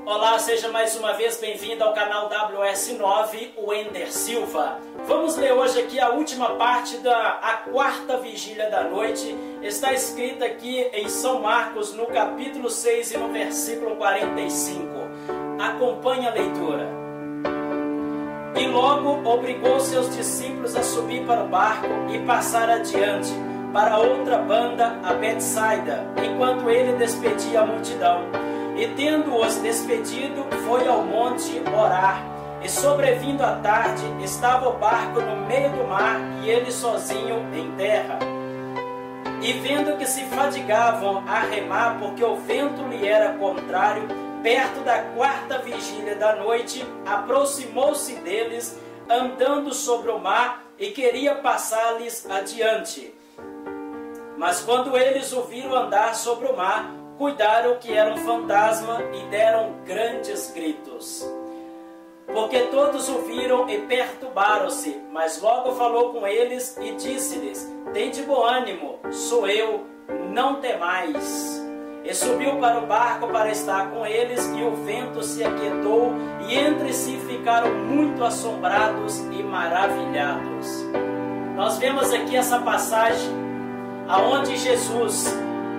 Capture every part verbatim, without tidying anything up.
Olá, seja mais uma vez bem-vindo ao canal W S nove, o Ender Silva. Vamos ler hoje aqui a última parte da a quarta vigília da noite. Está escrita aqui em São Marcos, no capítulo seis e no versículo quarenta e cinco. Acompanhe a leitura. E logo obrigou seus discípulos a subir para o barco e passar adiante, para outra banda, a Betsaida, enquanto ele despedia a multidão. E tendo-os despedido, foi ao monte orar. E sobrevindo a tarde, estava o barco no meio do mar e ele sozinho em terra. E vendo que se fadigavam a remar, porque o vento lhe era contrário, perto da quarta vigília da noite, aproximou-se deles, andando sobre o mar, e queria passar-lhes adiante. Mas quando eles o viram andar sobre o mar, cuidaram que era um fantasma e deram grandes gritos. Porque todos o viram e perturbaram-se, mas logo falou com eles e disse-lhes: tende bom ânimo, sou eu, não temais. E subiu para o barco para estar com eles, e o vento se aquietou, e entre si ficaram muito assombrados e maravilhados. Nós vemos aqui essa passagem aonde Jesus,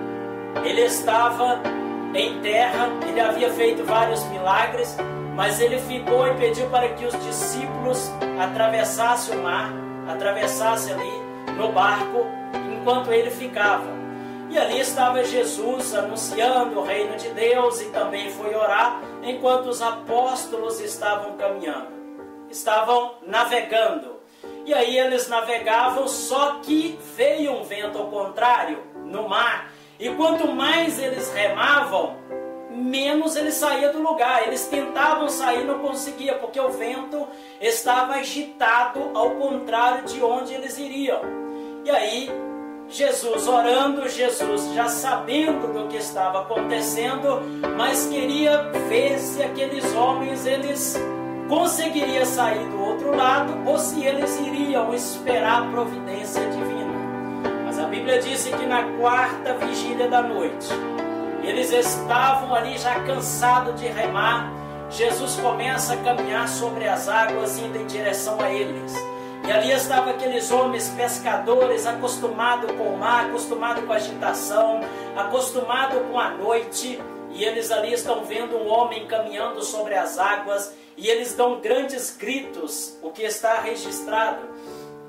ele estava em terra, ele havia feito vários milagres, mas ele ficou e pediu para que os discípulos atravessassem o mar, atravessassem ali no barco, enquanto ele ficava. E ali estava Jesus anunciando o reino de Deus, e também foi orar, enquanto os apóstolos estavam caminhando, estavam navegando. E aí eles navegavam, só que veio um vento ao contrário no mar. E quanto mais eles remavam, menos eles saíam do lugar. Eles tentavam sair, não conseguiam, porque o vento estava agitado ao contrário de onde eles iriam. E aí, Jesus orando, Jesus já sabendo do que estava acontecendo, mas queria ver se aqueles homens, eles conseguiriam sair do outro lado, ou se eles iriam esperar a providência divina. A Bíblia disse que na quarta vigília da noite, eles estavam ali já cansados de remar. Jesus começa a caminhar sobre as águas, indo em direção a eles. E ali estavam aqueles homens pescadores, acostumados com o mar, acostumados com a agitação, acostumados com a noite. E eles ali estão vendo um homem caminhando sobre as águas, e eles dão grandes gritos, o que está registrado.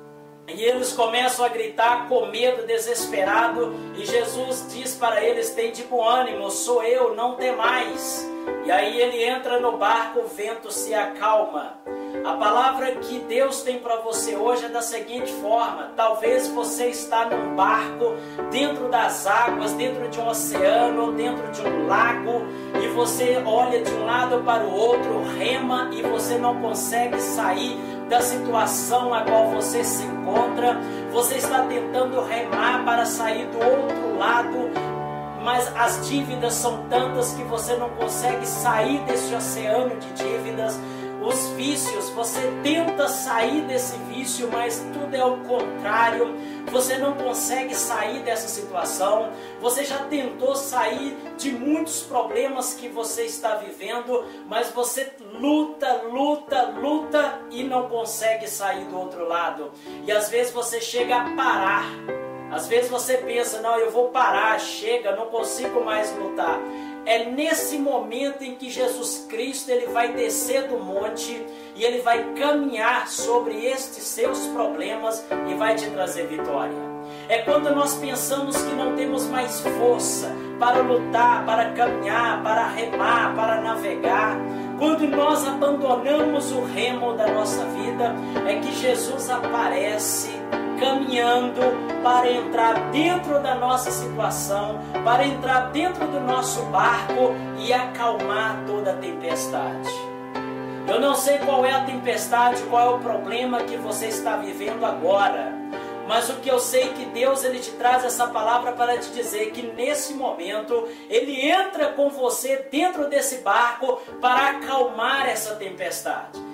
E eles começam a gritar com medo, desesperado, e Jesus diz para eles: tende bom ânimo, sou eu, não temais. E aí ele entra no barco, o vento se acalma. A palavra que Deus tem para você hoje é da seguinte forma: talvez você está num barco, dentro das águas, dentro de um oceano, dentro de um lago, e você olha de um lado para o outro, rema, e você não consegue sair da situação a qual você se encontra. Você está tentando remar para sair do outro lado, mas as dívidas são tantas que você não consegue sair desse oceano de dívidas. Os vícios, você tenta sair desse vício, mas tudo é o contrário. Você não consegue sair dessa situação. Você já tentou sair de muitos problemas que você está vivendo, mas você luta, luta, luta e não consegue sair do outro lado. E às vezes você chega a parar. Às vezes você pensa: não, eu vou parar, chega, não consigo mais lutar. É nesse momento em que Jesus Cristo, ele vai descer do monte e ele vai caminhar sobre estes seus problemas e vai te trazer vitória. É quando nós pensamos que não temos mais força para lutar, para caminhar, para remar, para navegar. Quando nós abandonamos o remo da nossa vida, é que Jesus aparece caminhando para entrar dentro da nossa situação, para entrar dentro do nosso barco e acalmar toda a tempestade. Eu não sei qual é a tempestade, qual é o problema que você está vivendo agora, mas o que eu sei é que Deus, ele te traz essa palavra para te dizer que nesse momento ele entra com você dentro desse barco para acalmar essa tempestade.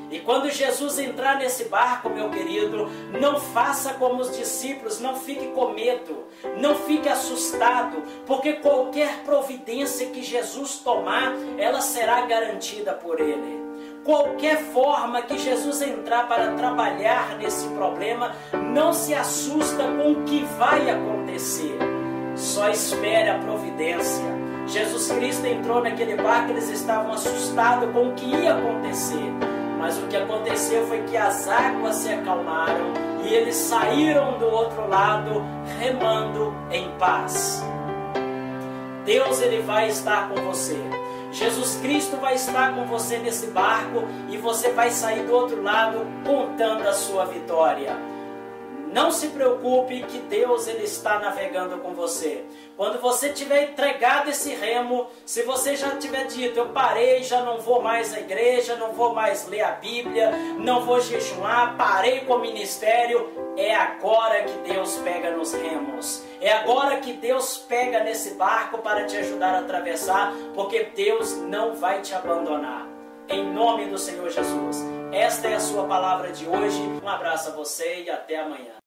E quando Jesus entrar nesse barco, meu querido, não faça como os discípulos, não fique com medo, não fique assustado, porque qualquer providência que Jesus tomar, ela será garantida por Ele. Qualquer forma que Jesus entrar para trabalhar nesse problema, não se assusta com o que vai acontecer. Só espere a providência. Jesus Cristo entrou naquele barco, eles estavam assustados com o que ia acontecer. Mas o que aconteceu foi que as águas se acalmaram e eles saíram do outro lado remando em paz. Deus, ele vai estar com você. Jesus Cristo vai estar com você nesse barco e você vai sair do outro lado contando a sua vitória. Não se preocupe que Deus, ele está navegando com você. Quando você tiver entregado esse remo, se você já tiver dito, eu parei, já não vou mais à igreja, não vou mais ler a Bíblia, não vou jejuar, parei com o ministério, é agora que Deus pega nos remos. É agora que Deus pega nesse barco para te ajudar a atravessar, porque Deus não vai te abandonar. Em nome do Senhor Jesus. Esta é a sua palavra de hoje. Um abraço a você e até amanhã.